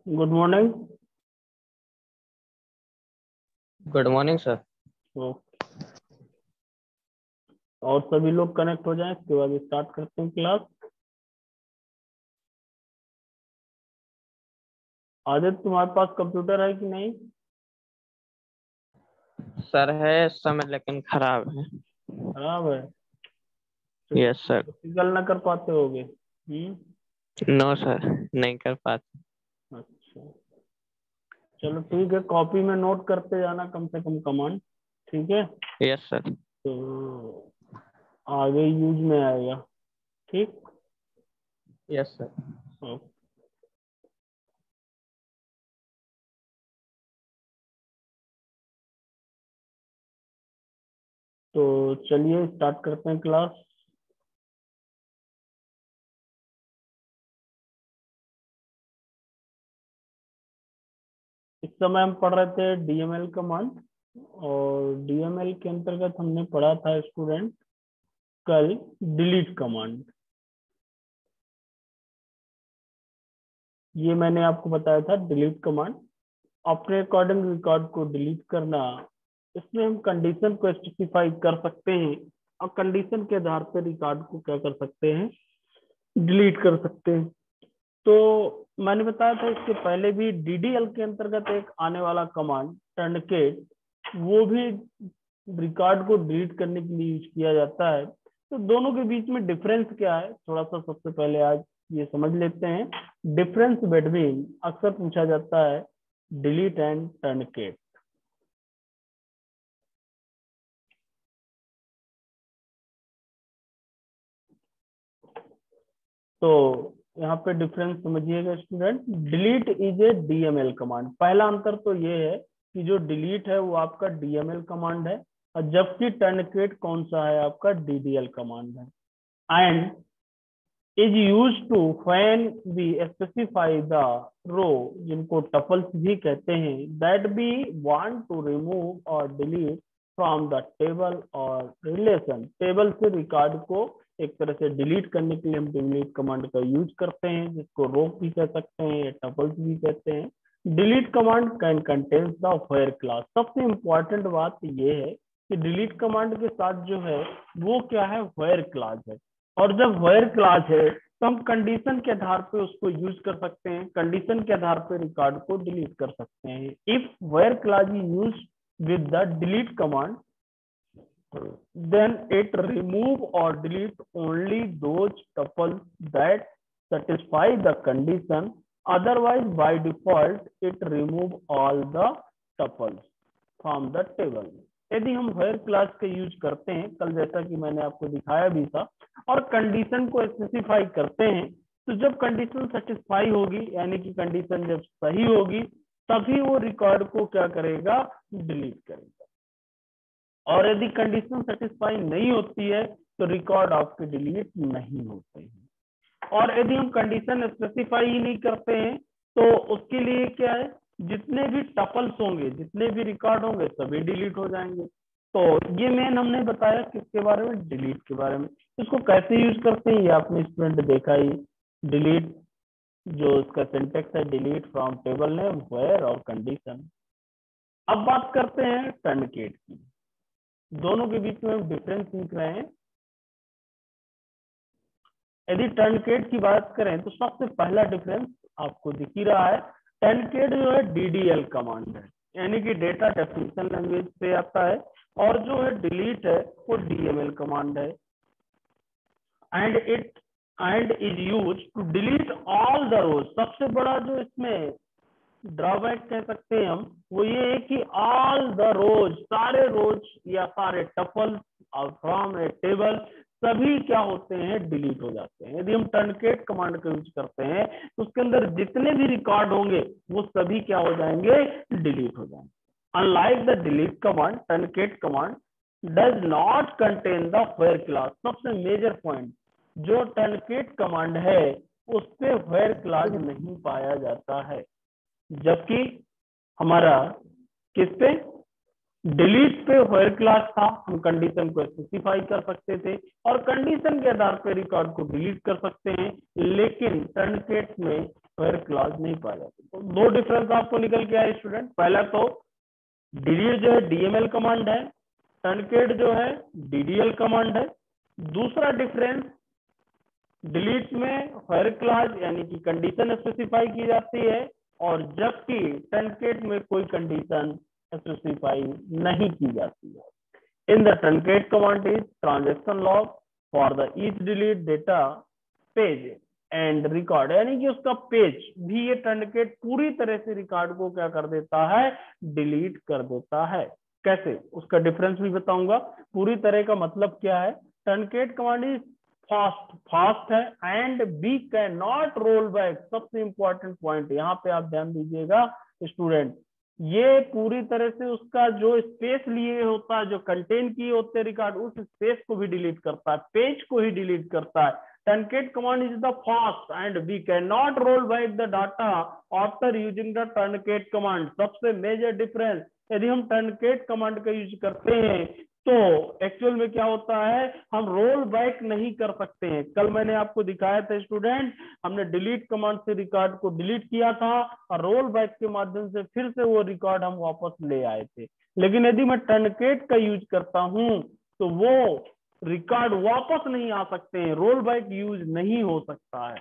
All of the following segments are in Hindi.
Good morning. Good morning sir. और सभी लोग कनेक्ट हो जाएं, इसके बाद स्टार्ट करते हैं क्लास। आदित्य, तुम्हारे पास कंप्यूटर है कि नहीं? सर है इस समय लेकिन खराब है। खराब है तो यस सर। प्रैक्टिकल ना कर पाते होगे। नो सर, नहीं कर पाते। अच्छा, चलो ठीक है, कॉपी में नोट करते जाना कम से कम कमांड। ठीक है, यस सर। तो आगे यूज में आएगा। ठीक। Yes sir. ओके। तो चलिए स्टार्ट करते हैं क्लास। इस समय हम पढ़ रहे थे डीएमएल कमांड, और डीएमएल के अंतर्गत हमने पढ़ा था स्टूडेंट कल डिलीट कमांड। ये मैंने आपको बताया था डिलीट कमांड, अपने अकॉर्डिंग रिकॉर्ड को डिलीट करना। इसमें हम कंडीशन को स्पेसिफाई कर सकते हैं और कंडीशन के आधार पर रिकॉर्ड को क्या कर सकते हैं, डिलीट कर सकते हैं। तो मैंने बताया था इसके पहले भी डीडीएल के अंतर्गत एक आने वाला कमांड टर्नकेट, वो भी रिकॉर्ड को डिलीट करने के लिए यूज किया जाता है। तो दोनों के बीच में डिफरेंस क्या है, थोड़ा सा सबसे पहले आज ये समझ लेते हैं। डिफरेंस बिटवीन अक्सर पूछा जाता है डिलीट एंड टर्नकेट। तो यहाँ पे डिफरेंस समझिएगा student. Delete is a DML command. पहला अंतर तो ये है कि जो डिलीट है वो आपका डीएमएल कमांड है, और जबकि टर्नकेट कौन सा है, आपका डीडीएल कमांड है। And is use to when we specify the row, जिनको टपल्स भी कहते हैं, that we want to remove और डिलीट फ्रॉम द टेबल और रिलेशन। टेबल से रिकॉर्ड को एक तरह से डिलीट करने के लिए हम डिलीट कमांड का यूज करते हैं, जिसको रो भी कह सकते हैं या टपल्स भी कहते हैं। Delete command can contains the where clause. सबसे इंपॉर्टेंट बात ये है कि डिलीट कमांड के साथ जो है वो क्या है, व्हेयर क्लास है। और जब व्हेयर क्लास है तो हम कंडीशन के आधार पे उसको यूज कर सकते हैं, कंडीशन के आधार पे रिकॉर्ड को डिलीट कर सकते हैं। If where clause is use with the delete command, then it remove or delete only those tuples that satisfy the condition. Otherwise, by default, it remove all the tuples from the table. यदि हम व्हेयर क्लास का यूज करते हैं, कल जैसा कि मैंने आपको दिखाया भी था, और कंडीशन को स्पेसिफाई करते हैं, तो जब कंडीशन सेटिस्फाई होगी, यानी कि कंडीशन जब सही होगी, तभी वो रिकॉर्ड को क्या करेगा, डिलीट करेगा। और यदि कंडीशन सेटिस्फाई नहीं होती है तो रिकॉर्ड आपके डिलीट नहीं होते हैं। और यदि हम कंडीशन स्पेसिफाई ही नहीं करते हैं तो उसके लिए क्या है, जितने भी टपल्स होंगे, जितने भी रिकॉर्ड होंगे, सभी डिलीट हो जाएंगे। तो ये मेन हमने बताया किसके बारे में, डिलीट के बारे में। इसको कैसे यूज करते हैं ये आपने स्टूडेंट देखा ही। डिलीट, जो इसका सिंटेक्स है, delete from table name, where और कंडीशन। अब बात करते हैं टर्नकेट की। दोनों के बीच में हम डिफरेंस सीख रहे हैं। यदि टर्नकेट की बात करें तो सबसे पहला डिफरेंस आपको दिख ही रहा है। टर्नकेट जो है डीडीएल कमांड है, यानी कि डेटा डेफिनेशन लैंग्वेज से आता है, और जो है डिलीट है वो डीएमएल कमांड है। And is use to delete all the rows. सबसे बड़ा जो इसमें ड्रॉबैक कह सकते हैं हम, वो ये है कि ऑल द रोज, सारे रोज या सारे टपल फ्रॉम ए टेबल, सभी क्या होते हैं, डिलीट हो जाते हैं। यदि हम टर्नकेट कमांड का यूज करते हैं तो उसके अंदर जितने भी रिकॉर्ड होंगे वो सभी क्या हो जाएंगे, डिलीट हो जाएंगे। Unlike the delete command, truncate command does not contain the where clause. सबसे मेजर पॉइंट, जो टर्नकेट कमांड है उस पे व्हेयर क्लास नहीं पाया जाता है, जबकि हमारा किस पे, डिलीट पे व्हेयर क्लास था। हम कंडीशन को स्पेसिफाई कर सकते थे और कंडीशन के आधार पर रिकॉर्ड को डिलीट कर सकते हैं। लेकिन टर्नकेट में वेयर क्लॉज नहीं पाया जाता। तो दो डिफरेंस आपको निकल के आए स्टूडेंट। पहला तो डिलीट जो है डीएमएल कमांड है, टर्नकेट जो है डीडीएल कमांड है। दूसरा डिफरेंस, डिलीट में वेयर क्लॉज यानी कि कंडीशन स्पेसिफाई की जाती है, और जबकि टर्नकेट में कोई कंडीशन स्पेसिफाई नहीं की जाती है। In the truncate command is transaction log for the each delete data page and record, यानी कि उसका पेज भी ये टर्नकेट पूरी तरह से रिकॉर्ड को क्या कर देता है, डिलीट कर देता है। कैसे, उसका डिफरेंस भी बताऊंगा। पूरी तरह का मतलब क्या है, टर्नकेट कमांड इज फास्ट है and we can not roll back. सबसे इंपॉर्टेंट पॉइंट यहाँ पे आप ध्यान दीजिएगा स्टूडेंट, ये पूरी तरह से उसका जो स्पेस लिए होता है, जो कंटेन किए होते हैं रिकॉर्ड, उस स्पेस को भी डिलीट करता है, पेज को ही डिलीट करता है। Truncate command is the fast and we can not roll back the data after using the truncate command. सबसे मेजर डिफरेंस, यदि हम टर्नकेट कमांड का यूज करते हैं तो एक्चुअल में क्या होता है, हम रोल बैक नहीं कर सकते हैं। कल मैंने आपको दिखाया था स्टूडेंट, हमने डिलीट कमांड से रिकॉर्ड को डिलीट किया था और रोल बैक के माध्यम से फिर से वो रिकॉर्ड हम वापस ले आए थे। लेकिन यदि मैं टर्नकेट का यूज करता हूं तो वो रिकॉर्ड वापस नहीं आ सकते हैं, रोल बैक यूज नहीं हो सकता है।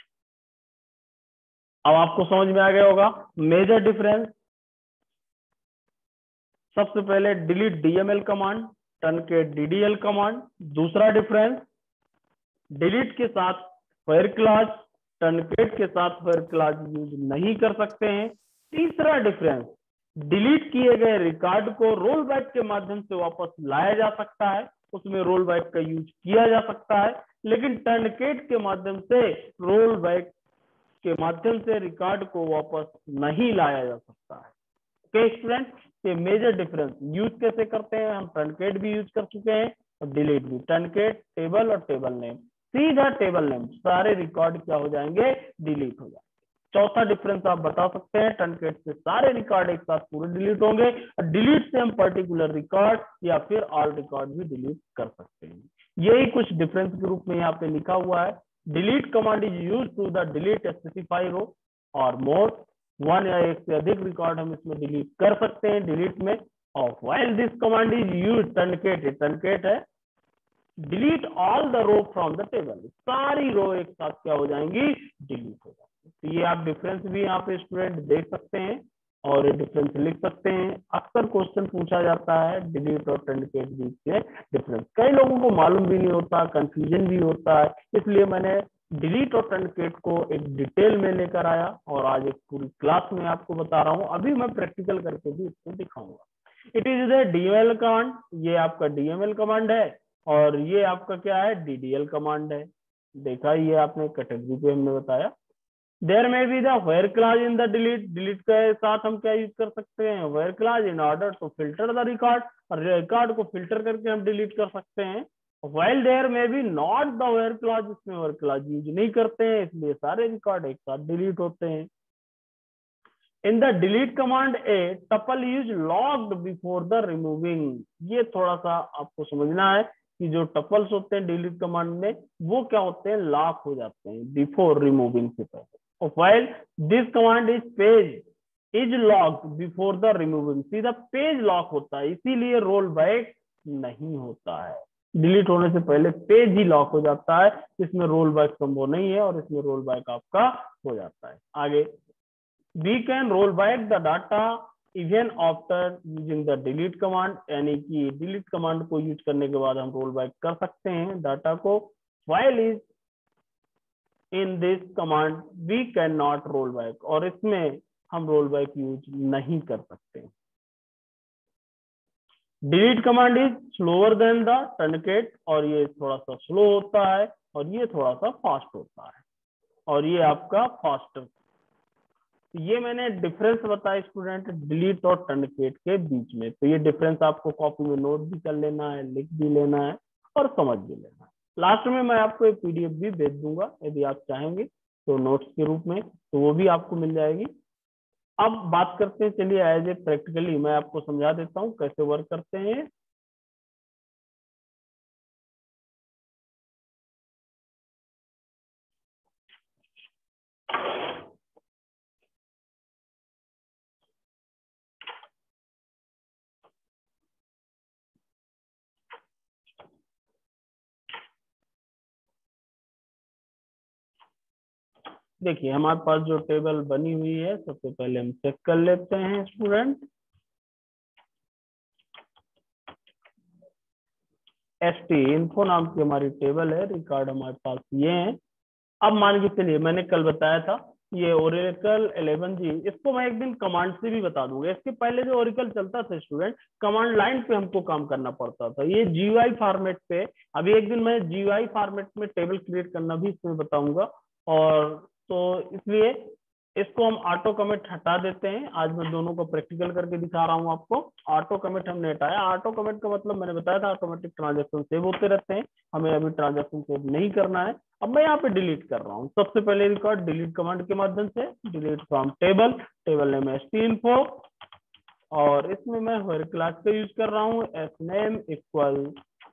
अब आपको समझ में आ गया होगा मेजर डिफरेंस। सबसे पहले delete DML command, truncate DDL command. दूसरा डिफरेंस, डिलीट के साथ वेयर क्लॉज, टर्नकेट के साथ वेयर क्लॉज यूज नहीं कर सकते हैं। तीसरा डिफरेंस, डिलीट किए गए रिकॉर्ड को रोल बैक के माध्यम से वापस लाया जा सकता है, उसमें रोल बैक का यूज किया जा सकता है, लेकिन टर्नकेट के माध्यम से रोल बैक के माध्यम से रिकॉर्ड को वापस नहीं लाया जा सकता है। ओके स्टूडेंट, ये मेजर डिफरेंस। यूज कैसे करते हैं, हम टर्नकेट भी यूज कर चुके हैं और डिलीट भी। टर्नकेट टेबल और टेबल नेम, सीधा टेबल नेम, सारे रिकॉर्ड क्या हो जाएंगे, डिलीट हो जाएंगे। चौथा डिफरेंस आप बता सकते हैं, टर्नकेट से सारे रिकॉर्ड एक साथ पूरे डिलीट होंगे और डिलीट से हम पर्टिकुलर रिकॉर्ड या फिर ऑल रिकॉर्ड भी डिलीट कर सकते हैं। यही कुछ डिफरेंस के रूप में यहाँ पे लिखा हुआ है। Delete command is use to the delete specify row or more, one या एक से अधिक रिकॉर्ड हम इसमें डिलीट कर सकते हैं डिलीट में। और while this command is use, truncate है delete all the row from the table, सारी रो एक साथ क्या हो जाएंगी, डिलीट हो जाएंगी। तो ये आप डिफरेंस भी यहाँ पे स्टूडेंट देख सकते हैं और डिफरेंस लिख सकते हैं। अक्सर क्वेश्चन पूछा जाता है डिलीट और टर्नकेट बीच के डिफरेंस, कई लोगों को मालूम भी नहीं होता, कंफ्यूजन भी होता है, इसलिए मैंने डिलीट और टर्नकेट को एक डिटेल में लेकर आया और आज एक पूरी क्लास में आपको बता रहा हूँ। अभी मैं प्रैक्टिकल करके भी इसको दिखाऊंगा। It is the DML command, ये आपका डीएमएल कमांड है और ये आपका क्या है, डीडीएल कमांड है। देखा ये आपने कैटेगरी पे हमने बताया। There may be the where clause in the delete, delete के साथ हम क्या यूज कर सकते हैं, where clause in order to filter the record, और रिकॉर्ड को फिल्टर करके हम डिलीट कर सकते हैं। while there may be not the where clause, इसमें where clause यूज नहीं करते हैं, इसलिए सारे रिकॉर्ड एक साथ डिलीट होते हैं। In the delete command a tuple use logged before the removing, ये थोड़ा सा आपको समझना है कि जो टपल्स होते हैं डिलीट कमांड में वो क्या होते हैं, लॉक हो जाते हैं बिफोर रिमूविंग से पहले। while this command is page is locked before the removing, सीधा पेज लॉक होता है, इसीलिए रोल बैक नहीं होता है। डिलीट होने से पहले पेज ही लॉक हो जाता है, इसमें रोल बैक संभव नहीं है और इसमें रोल बैक आपका हो जाता है। आगे, we can roll back the data even after using the delete command, यानी कि डिलीट कमांड को यूज करने के बाद हम रोल बैक कर सकते हैं डाटा को। While is in this command we can not roll back, और इसमें हम रोल बैक यूज नहीं कर सकते। Delete command is slower than the truncate, और ये थोड़ा सा स्लो होता है और ये थोड़ा सा फास्ट होता है, और ये आपका फास्टर। ये मैंने डिफरेंस बताया स्टूडेंट डिलीट और टर्नकेट के बीच में, तो ये डिफरेंस आपको कॉपी में नोट भी कर लेना है, लिख भी लेना है और समझ भी लेना है। लास्ट में मैं आपको एक पीडीएफ भी भेज दूंगा, यदि आप चाहेंगे तो नोट्स के रूप में, तो वो भी आपको मिल जाएगी। अब बात करते हैं, चलिए एज ए प्रैक्टिकली मैं आपको समझा देता हूँ कैसे वर्क करते हैं। देखिए हमारे पास जो टेबल बनी हुई है सबसे पहले हम चेक कर लेते हैं स्टूडेंट। एसटी इन्फो नाम की हमारी टेबल है, रिकॉर्ड हमारे पास ये है। अब मान के चलिए मैंने कल बताया था ये ओरेकल 11G, इसको मैं एक दिन कमांड से भी बता दूंगा। इसके पहले जो ओरेकल चलता था स्टूडेंट, कमांड लाइन पे हमको काम करना पड़ता था, ये जीयूआई फॉर्मेट पे। अभी एक दिन मैं जीयूआई फॉर्मेट में टेबल क्रिएट करना भी इसमें बताऊंगा। और तो इसलिए इसको हम ऑटो कमिट हटा देते हैं। आज मैं दोनों को प्रैक्टिकल करके दिखा रहा हूँ आपको। ऑटो कमिट हमने हटाया। ऑटो कमिट का मतलब मैंने बताया था ऑटोमेटिक ट्रांजेक्शन सेव होते रहते हैं, हमें अभी ट्रांजेक्शन सेव नहीं करना है। अब मैं यहाँ पे डिलीट कर रहा हूँ। सबसे पहले रिकॉर्ड डिलीट कमांड के माध्यम से, delete from table, table name ST info, और इसमें मैं व्हेरे क्लास का यूज कर रहा हूँ एस नेम इक्वल,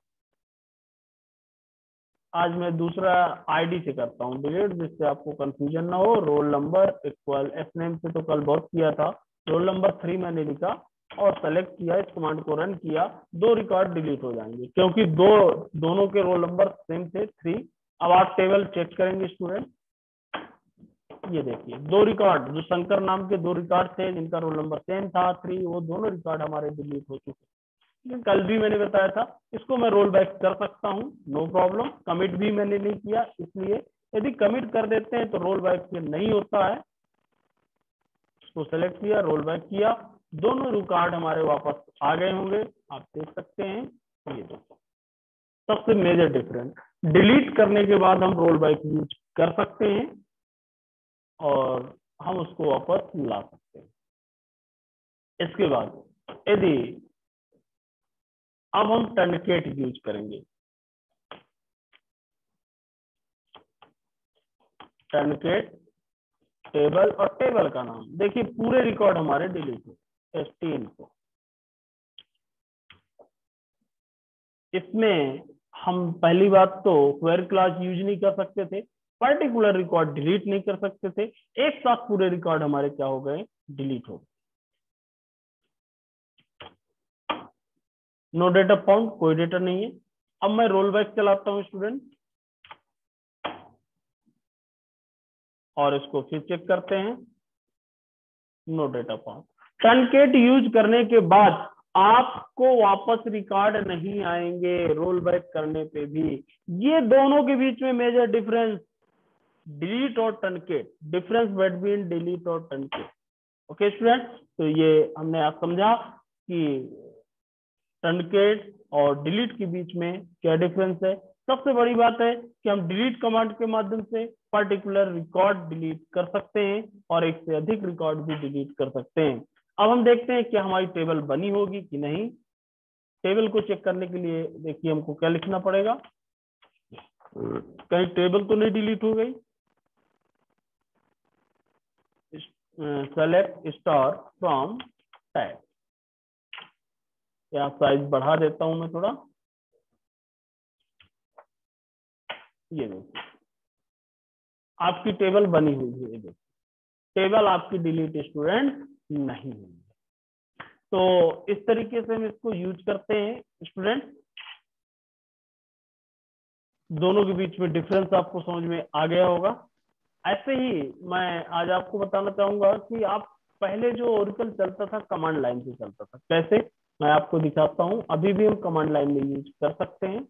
आज मैं दूसरा आईडी से करता हूँ डिलीट जिससे आपको कंफ्यूजन ना हो। Roll number equal S name से तो कल बहुत किया था, रोल नंबर 3 मैंने लिखा और सेलेक्ट किया, इस कमांड को रन किया। दो रिकॉर्ड डिलीट हो जाएंगे क्योंकि दोनों के रोल नंबर सेम थे 3। अब आप टेबल चेक करेंगे स्टूडेंट, ये देखिए दो रिकॉर्ड, जो शंकर नाम के दो रिकॉर्ड थे जिनका रोल नंबर सेम था 3, वो दोनों रिकॉर्ड हमारे डिलीट हो चुके। कल भी मैंने बताया था इसको मैं रोल बैक कर सकता हूँ, नो प्रॉब्लम। कमिट भी मैंने नहीं किया, इसलिए यदि कमिट कर देते हैं तो रोल बैक फिर नहीं होता है। इसको सेलेक्ट किया, रोल बैक किया, दोनों रिकॉर्ड हमारे वापस आ गए होंगे, आप देख सकते हैं। ये देखो सबसे मेजर डिफरेंस, डिलीट करने के बाद हम रोल बैक यूज कर सकते हैं और हम उसको वापस ला सकते हैं। इसके बाद यदि अब हम टर्नकेट यूज करेंगे, टर्नकेट टेबल और टेबल का नाम देखिए, पूरे रिकॉर्ड हमारे डिलीट हो एसटी इन्फो। इसमें हम पहली बात तो क्वेरी क्लास यूज नहीं कर सकते थे, पर्टिकुलर रिकॉर्ड डिलीट नहीं कर सकते थे। एक साथ पूरे रिकॉर्ड हमारे क्या हो गए, डिलीट हो गए। नो डेटा फाउंड, कोई डेटा नहीं है। अब मैं रोल बैक चलाता हूँ स्टूडेंट और इसको फिर चेक करते हैं, no data found. Truncate use करने के बाद आपको वापस रिकॉर्ड नहीं आएंगे रोल बैक करने पे भी। ये दोनों के बीच में मेजर डिफरेंस, डिलीट और टर्नकेट, डिफरेंस बिटवीन डिलीट और टर्नकेट। ओके स्टूडेंट, तो ये हमने आज समझा कि टर्नकेट और डिलीट के बीच में क्या डिफरेंस है। सबसे बड़ी बात है कि हम डिलीट कमांड के माध्यम से पर्टिकुलर रिकॉर्ड डिलीट कर सकते हैं और एक से अधिक रिकॉर्ड भी डिलीट कर सकते हैं। अब हम देखते हैं कि हमारी टेबल बनी होगी कि नहीं। टेबल को चेक करने के लिए देखिए हमको क्या लिखना पड़ेगा, कहीं टेबल तो नहीं डिलीट हो गई। सेलेक्ट स्टार फ्रॉम टैग, या साइज बढ़ा देता हूं मैं थोड़ा, ये देखिए आपकी टेबल बनी हुई है। देखिए टेबल आपकी डिलीट स्टूडेंट नहीं हुई। तो इस तरीके से हम इसको यूज करते हैं स्टूडेंट। दोनों के बीच में डिफरेंस आपको समझ में आ गया होगा। ऐसे ही मैं आज आपको बताना चाहूंगा कि आप पहले जो ओरेकल चलता था कमांड लाइन से चलता था, कैसे मैं आपको दिखाता हूँ। अभी भी हम कमांड लाइन में यूज कर सकते हैं।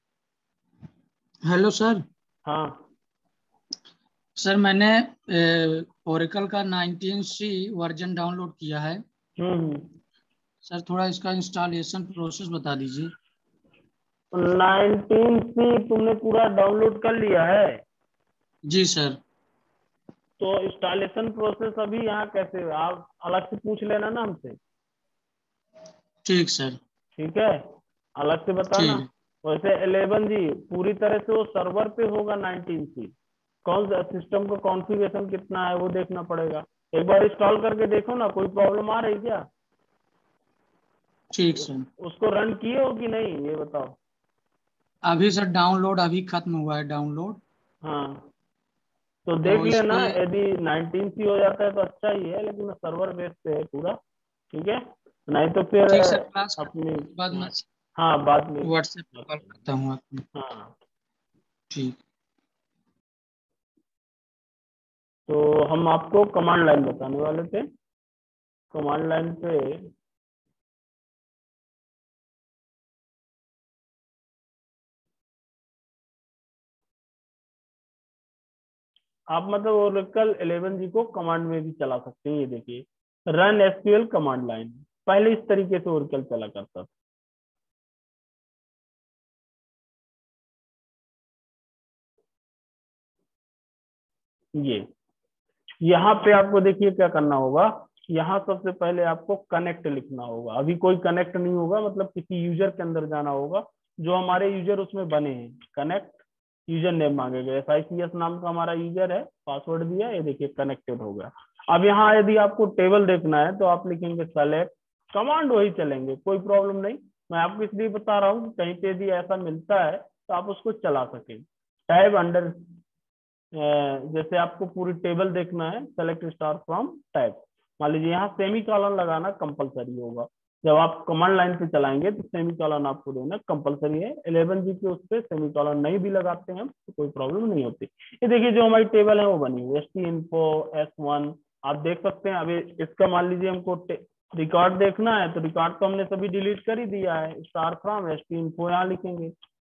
Hello sir. हाँ सर मैंने ओरेकल का 19C वर्जन डाउनलोड किया है। हम्म। सर थोड़ा इसका इंस्टॉलेशन प्रोसेस बता दीजिए। 19C तुमने पूरा डाउनलोड कर लिया है? जी सर। तो इंस्टॉलेशन प्रोसेस अभी यहाँ कैसे, आप अलग से पूछ लेना ना हमसे। ठीक सर। ठीक है, अलग से बताना। ठीक। वैसे 11G पूरी तरह से वो सर्वर पे होगा। 19C कौन सा सिस्टम का कॉन्फ़िगरेशन कितना है वो देखना पड़ेगा। एक बार इंस्टॉल करके देखो ना, कोई प्रॉब्लम आ रही क्या? ठीक सर। उसको रन किए हो कि नहीं ये बताओ। अभी सर डाउनलोड अभी खत्म हुआ है डाउनलोड। हाँ तो देख तो इस लेना, पे यदि 19C हो जाता है तो अच्छा ही है, लेकिन सर्वर बेस पे है पूरा। ठीक है, नहीं तो फिर ठीक सर, क्लास अपनी, के बाद मैं हाँ बाद में। व्हाट्सएप पे कॉल करता हूँ आपको। हाँ ठीक। तो हम आपको कमांड लाइन बताने वाले थे। कमांड लाइन पे आप मतलब ओरेकल 11G को कमांड में भी चला सकते हैं। ये देखिए रन एसक्यूएल कमांड लाइन, पहले इस तरीके से ओरेकल चला करता था। ये यहाँ पे आपको देखिए क्या करना होगा, यहाँ सबसे पहले आपको कनेक्ट लिखना होगा। अभी कोई कनेक्ट नहीं होगा, मतलब किसी यूजर के अंदर जाना होगा, जो हमारे यूजर उसमें बने हैं। कनेक्ट यूजर नेम मांगेगा, FICS नाम का हमारा यूजर है, पासवर्ड दिया, ये देखिए कनेक्टेड हो गया। अब यहाँ यदि आपको टेबल देखना है तो आप लिखेंगे सेलेक्ट, कमांड वही चलेंगे, कोई प्रॉब्लम नहीं। मैं आपको इसलिए बता रहा हूँ कि कहीं पे यदि ऐसा मिलता है तो आप उसको चला सके। टैब अंडर, जैसे आपको पूरी टेबल देखना है, सेलेक्ट स्टार फ्रॉम टाइप, मान लीजिए यहाँ सेमी कॉलन लगाना कंपलसरी होगा। जब आप कमांड लाइन पे चलाएंगे तो सेमी कॉलन आपको देना कंपलसरी है। 11G के उस पर सेमी कॉलन नहीं भी लगाते हैं तो कोई प्रॉब्लम नहीं होती। ये देखिए जो हमारी टेबल है वो बनी हुई ST info S1, आप देख सकते हैं। अभी इसका मान लीजिए हमको रिकॉर्ड देखना है तो रिकॉर्ड तो हमने सभी डिलीट कर ही दिया है। स्टार फ्रॉम ST info यहाँ लिखेंगे,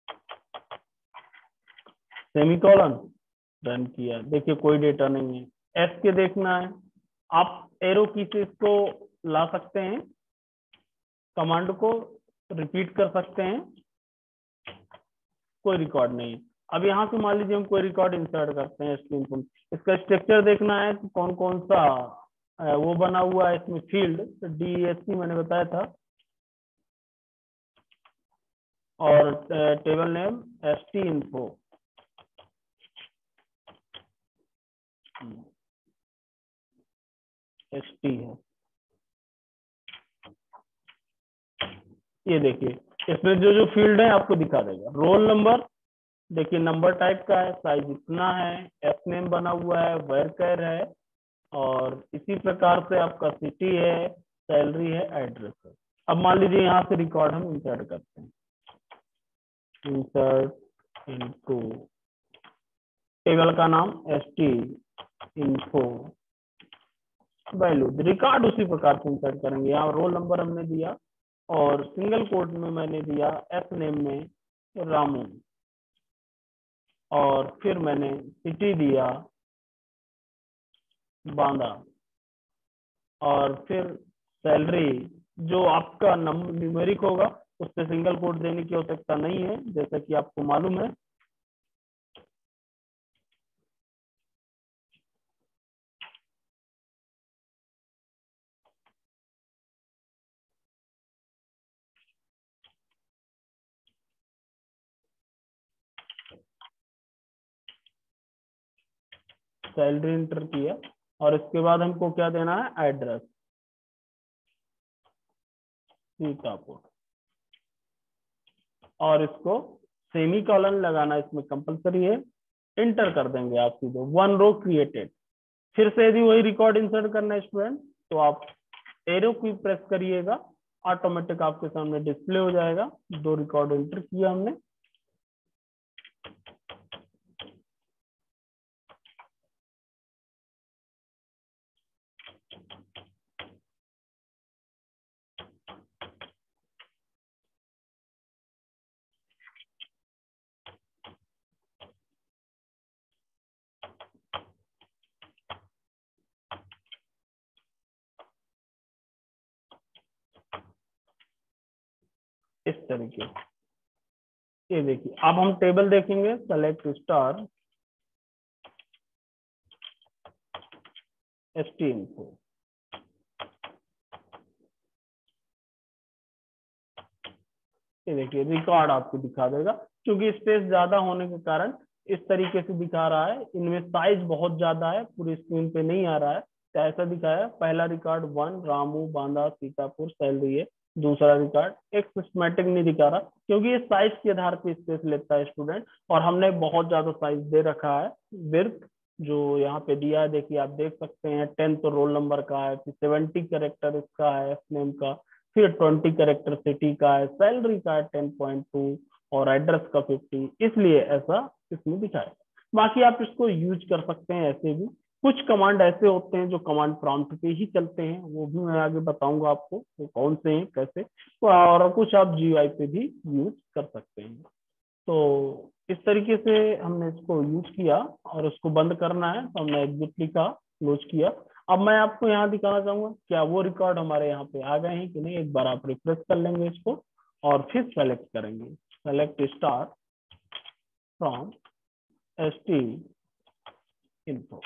सेमी कॉलन, रन किया, देखिए कोई डेटा नहीं है। एस के देखना है, आप एरो की से इसको ला सकते हैं, कमांड को रिपीट कर सकते हैं, कोई रिकॉर्ड नहीं। अब यहाँ से मान लीजिए हम कोई रिकॉर्ड इंसर्ट करते हैं स्क्रीन पर, इसका स्ट्रक्चर देखना है तो कौन कौन सा वो बना हुआ है इसमें फील्ड, तो DESC मैंने बताया था, और table name ST info, ST है। ये देखिए इसमें जो जो फील्ड है आपको दिखा देगा। रोल नंबर, देखिए नंबर टाइप का है, साइज इतना है, एफ नेम बना हुआ है, वर्कर है, और इसी प्रकार से आपका सिटी है, सैलरी है, एड्रेस है। अब मान लीजिए यहाँ से रिकॉर्ड हम इंसर्ट करते हैं, इंसर्ट इनटू, टेबल का नाम ST info वैल्यू, रिकॉर्ड उसी प्रकार से इंसर्ट करेंगे। यहाँ रोल नंबर हमने दिया और सिंगल कोट में मैंने दिया एस नेम में रामू, और फिर मैंने सिटी दिया बांदा, और फिर सैलरी जो आपका न्यूमेरिक होगा उससे सिंगल कोट देने की आवश्यकता नहीं है, जैसा कि आपको मालूम है। सैलरी इंटर किया और इसके बाद हमको क्या देना है, एड्रेस सीतापुर, और इसको सेमी कॉलन लगाना इसमें कंपलसरी है। इंटर कर देंगे आप सीधे, 1 रो क्रिएटेड। फिर से यदि वही रिकॉर्ड इंसर्ट करना है स्टूडेंट तो आप एरो की प्रेस करिएगा, ऑटोमेटिक आपके सामने डिस्प्ले हो जाएगा। 2 रिकॉर्ड एंटर किया हमने। इस तरीके से ये देखिए, अब हम टेबल देखेंगे, सेलेक्ट स्टार ST info, ये देखिए रिकॉर्ड आपको दिखा देगा। क्योंकि स्पेस ज्यादा होने के कारण इस तरीके से दिखा रहा है, इनमें साइज बहुत ज्यादा है, पूरी स्क्रीन पे नहीं आ रहा है। तो ऐसा दिखाया, पहला रिकॉर्ड 1 रामू बांदा सीतापुर सैलरी है, दूसरा रिकॉर्ड एक सिस्टमैटिक नहीं दिखा रहा क्योंकि ये साइज के आधार पर स्पेस लेता है स्टूडेंट, और हमने बहुत ज्यादा साइज दे रखा है। विड्थ जो यहाँ पे दिया है देखिए, आप देख सकते हैं 10 तो रोल नंबर का है, फिर 70 कैरेक्टर इसका है नेम का, फिर 20 कैरेक्टर सिटी का है, सैलरी का है 10.2, और एड्रेस का 50, इसलिए ऐसा इसमें दिखाएगा। बाकी आप इसको यूज कर सकते हैं ऐसे भी, कुछ कमांड ऐसे होते हैं जो कमांड प्रॉम्प्ट पे ही चलते हैं, वो भी मैं आगे बताऊंगा आपको वो कौन से हैं कैसे, और कुछ आप GUI पे भी यूज कर सकते हैं। तो इस तरीके से हमने इसको यूज किया और उसको बंद करना है तो हमने एग्जिट लिखा, क्लोज किया। अब मैं आपको यहाँ दिखाना चाहूंगा क्या वो रिकॉर्ड हमारे यहाँ पे आ गए हैं कि नहीं। एक बार आप रिफ्रेश कर लेंगे इसको और फिर सेलेक्ट करेंगे, select star from ST info।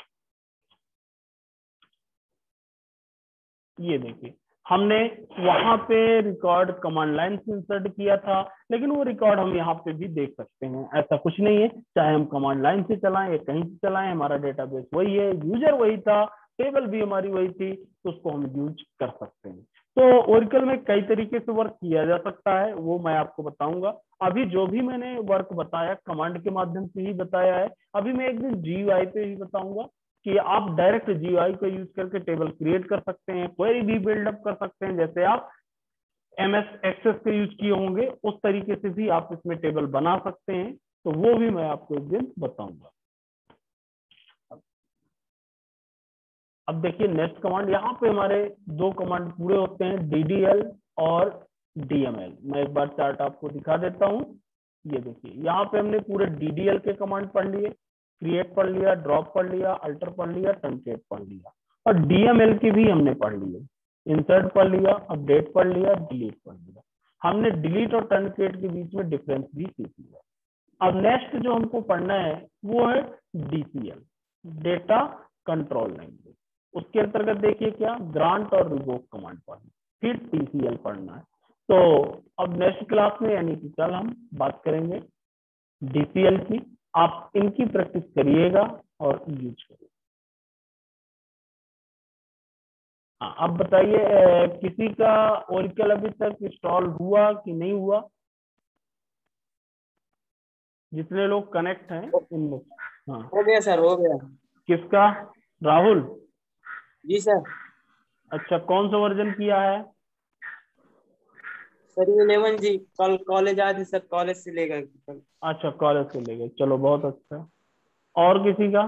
ये देखिए हमने वहां पे रिकॉर्ड कमांड लाइन से इंसर्ट किया था, लेकिन वो रिकॉर्ड हम यहाँ पे भी देख सकते हैं। ऐसा कुछ नहीं है, चाहे हम कमांड लाइन से चलाएं या कहीं से चलाएं, हमारा डेटाबेस वही है, यूजर वही था, टेबल भी हमारी वही थी, तो उसको हम यूज कर सकते हैं। तो ओरेकल में कई तरीके से वर्क किया जा सकता है, वो मैं आपको बताऊंगा। अभी जो भी मैंने वर्क बताया कमांड के माध्यम से ही बताया है। अभी मैं एक दिन GUI पे ही बताऊंगा कि आप डायरेक्ट GUI का यूज करके टेबल क्रिएट कर सकते हैं, क्वेरी भी बिल्डअप कर सकते हैं, जैसे आप MS एक्सेस के यूज किए होंगे उस तरीके से भी आप इसमें टेबल बना सकते हैं। तो वो भी मैं आपको एक दिन बताऊंगा। अब देखिए नेक्स्ट कमांड, यहाँ पे हमारे दो कमांड पूरे होते हैं, DDL और DML। मैं एक बार चार्ट आपको दिखा देता हूँ। ये देखिए यहाँ पे हमने पूरे DDL के कमांड पढ़ लिए, क्रिएट पढ़ लिया, ड्रॉप पढ़ लिया, अल्टर पढ़ लिया, ट्रंकेट पढ़ लिया, और DML के भी हमने पढ़ लिए, इंसर्ट पढ़ लिया, अपडेट पढ़ लिया, डिलीट पढ़ लिया। हमने डिलीट और ट्रंकेट के बीच में डिफरेंस भी सीख लिया। अब नेक्स्ट जो हमको पढ़ना है वो है DCL, डेटा कंट्रोल लैंग्वेज। उसके अंतर्गत देखिए क्या, ग्रांट और रिवोक कमांड पढ़ना, फिर TCL पढ़ना है। तो अब नेक्स्ट क्लास में यानी कि कल हम बात करेंगे DCL की। आप इनकी प्रैक्टिस करिएगा और यूज करिए। हाँ अब बताइए किसी का ओरेकल अभी तक इंस्टॉल हुआ कि नहीं हुआ, जितने लोग कनेक्ट हैं इनमें। हाँ हो गया सर, हो गया। किसका, राहुल? जी सर। अच्छा कौन सा वर्जन किया है? सर 11 जी, कल कॉलेज आए थे सर, कॉलेज से लेकर कल। अच्छा कॉलेज से ले गए, चलो बहुत अच्छा। और किसी का?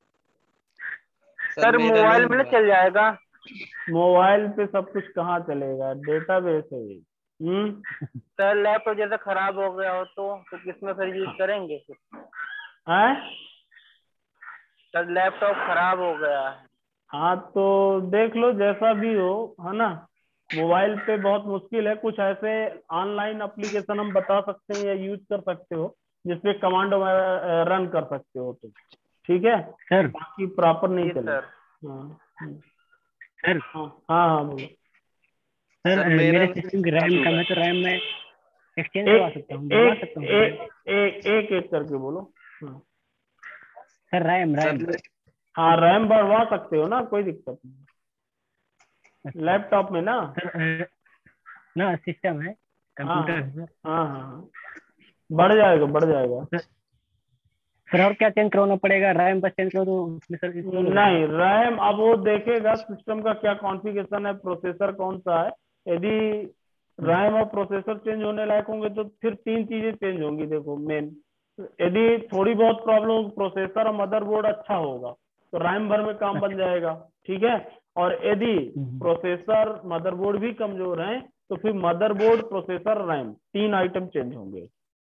सर मोबाइल में चल जाएगा। मोबाइल पे सब कुछ कहाँ चलेगा, डेटाबेस है ये। सर लैपटॉप जैसे खराब हो गया हो तो किसमें फिर यूज करेंगे? हैं? सर लैपटॉप खराब हो गया है। हाँ तो देख लो जैसा भी हो, है ना। मोबाइल पे बहुत मुश्किल है, कुछ ऐसे ऑनलाइन एप्लीकेशन हम बता सकते हैं या यूज कर सकते हो जिसपे कमांड रन कर सकते हो तुम, ठीक है सर। बाकी प्रॉपर नहीं चलेगा। हाँ सर हाँ हाँ हाँ बोलो। सर मेरे सिस्टम की रैम कम है तो रैम में एक्सचेंज करवा सकता हूँ, बनवा सकता हूँ एक एक करके बोलो। हाँ सर रैम रैम हाँ रैम बढ़वा सकते हो ना, कोई दिक्कत नहीं। लैपटॉप में ना सर ना सिस्टम है कंप्यूटर है सर। हाँ हाँ बढ़ जाएगा बढ़ जाएगा। सर और क्या चेंज करवाना पड़ेगा, रैम बस चेंज करो तो उसमें सर नहीं रैम अब वो देखेगा सिस्टम का क्या कॉन्फ़िगरेशन है, प्रोसेसर कौन सा है। यदि रैम और प्रोसेसर चेंज होने लायक होंगे तो फिर तीन चीजें चेंज होंगी। देखो मेन, यदि थोड़ी बहुत प्रॉब्लम प्रोसेसर और मदरबोर्ड अच्छा होगा तो रैम भर में काम बन जाएगा, ठीक है। और यदि प्रोसेसर मदरबोर्ड भी कमजोर है तो फिर मदरबोर्ड प्रोसेसर रैम तीन आइटम चेंज होंगे,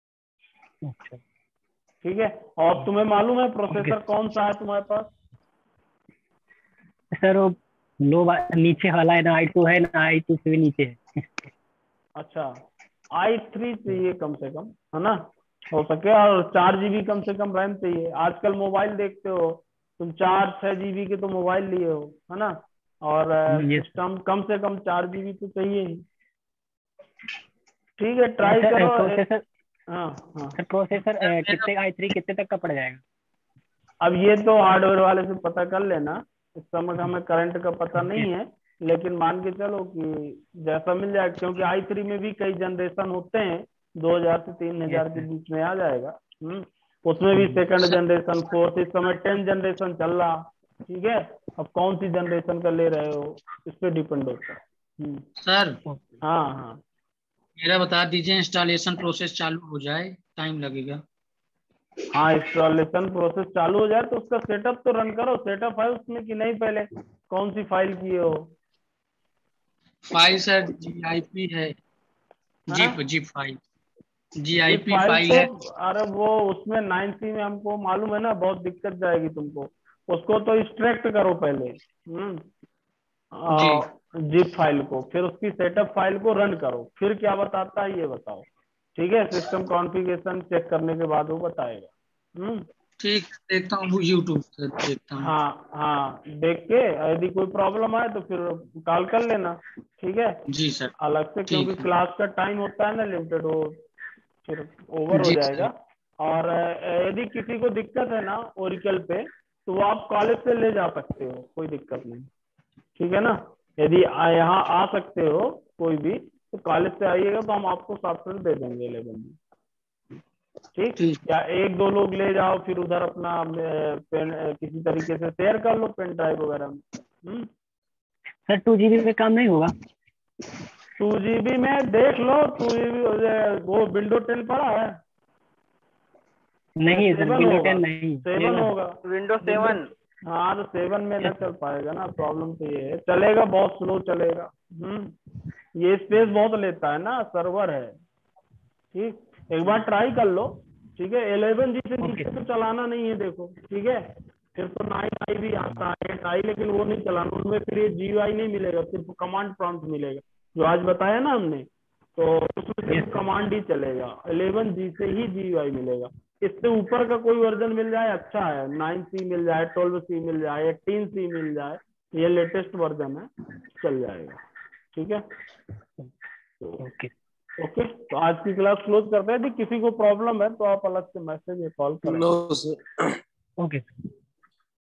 ठीक है। और तुम्हें मालूम है प्रोसेसर कौन सा है तुम्हारे पास? सर वो लो नीचे वाला है ना, i2 है ना, i2 से भी नीचे है। अच्छा i3 चाहिए कम से कम, है ना, हो सके, और 4 GB कम से कम रैम चाहिए। आजकल मोबाइल देखते हो तुम, 4-6 GB के तो मोबाइल लिए हो, है ना, और सिस्टम कम से कम 4 GB तो चाहिए ही। ठीक है ट्राई करो। प्रोसेसर हाँ हाँ सर प्रोसेसर कितने i3 कितने तक का पड़ जाएगा? अब ये तो हार्डवेयर वाले से पता कर लेना, इस समय हमें करंट का पता नहीं है, लेकिन मान के चलो कि जैसा मिल जाए, क्योंकि i3 में भी कई जनरेशन होते हैं, 2000 से 3000 के बीच में आ जाएगा। उसमें भी सेकंड जनरेशन, फोर्थ, इस समय 10th जनरेशन चल रहा, ठीक है। अब कौन सी जनरेशन का ले रहे हो इस पे डिपेंड होता है। सर हाँ हाँ मेरा बता दीजिए, इंस्टॉलेशन प्रोसेस चालू हो जाए, टाइम लगेगा। हाँ, इंस्टॉलेशन प्रोसेस चालू हो जाए तो उसका सेटअप तो रन करो। सेटअप है उसमें कि नहीं, पहले कौन सी फाइल किए हो? फाइल सर जीआईपी है, हाँ? Zip file, zip GIP file file तो, है। अरे वो उसमें 9C में हमको मालूम है ना, बहुत दिक्कत जाएगी तुमको। उसको तो एक्सट्रैक्ट करो पहले। जी जिप फाइल को, फिर उसकी सेटअप फाइल को रन करो, फिर क्या बताता है ये बताओ। ठीक है, सिस्टम कॉन्फ़िगरेशन चेक करने के बाद वो बताएगा। ठीक, देखता हूँ यूट्यूब से देखता हूँ। हाँ हाँ, देख के यदि कोई प्रॉब्लम आए तो फिर कॉल कर लेना। ठीक है, जी सर। अलग से, क्योंकि ठीक है। क्लास का टाइम होता है ना लिमिटेड, वो फिर ओवर हो जी जाएगा। सर। और यदि किसी को दिक्कत है ना ओरिकल पे, तो वो आप कॉलेज से ले जा सकते हो, कोई दिक्कत नहीं। ठीक है ना? यदि यहाँ आ सकते हो कोई भी, तो कॉलेज से आइएगा तो हम आपको सॉफ्टवेयर दे देंगे 11 में। ठीक, ठीक। या एक दो लोग ले जाओ, फिर उधर अपना पेन किसी तरीके से शेयर कर लो पेन ड्राइव वगैरह में। सर 2 GB में काम नहीं होगा? 2 GB में देख लो। 2 GB वो विंडो 10 पड़ा है? नहीं सर, 7 विंडो होगा, 10 नहीं, 7 होगा। विंडो 7। हाँ, तो 7 में ना चल पाएगा ना, प्रॉब्लम तो ये है, चलेगा बहुत स्लो चलेगा। ये स्पेस बहुत लेता है ना, सर्वर है। ठीक, एक बार ट्राई कर लो। ठीक है, 11G से ओके। नीचे तो चलाना नहीं है, देखो। ठीक है, फिर तो 9i भी आता है, 9i, लेकिन वो नहीं चलाना, उनमें फिर ये GUI नहीं मिलेगा, सिर्फ कमांड प्रॉम्प्ट मिलेगा, जो आज बताया ना हमने। तो उसमें यस सिर्फ सर। कमांड ही चलेगा, 11G से ही GUI मिलेगा। इससे ऊपर का कोई वर्जन मिल जाए अच्छा है, 9C मिल जाए, 12C मिल जाए, 18C मिल जाए, ये लेटेस्ट वर्जन है, चल जाएगा। ठीक है, तो ओके। ओके, तो आज की क्लास क्लोज करते हैं। यदि किसी को प्रॉब्लम है तो आप अलग से मैसेज या कॉल करें। ओके।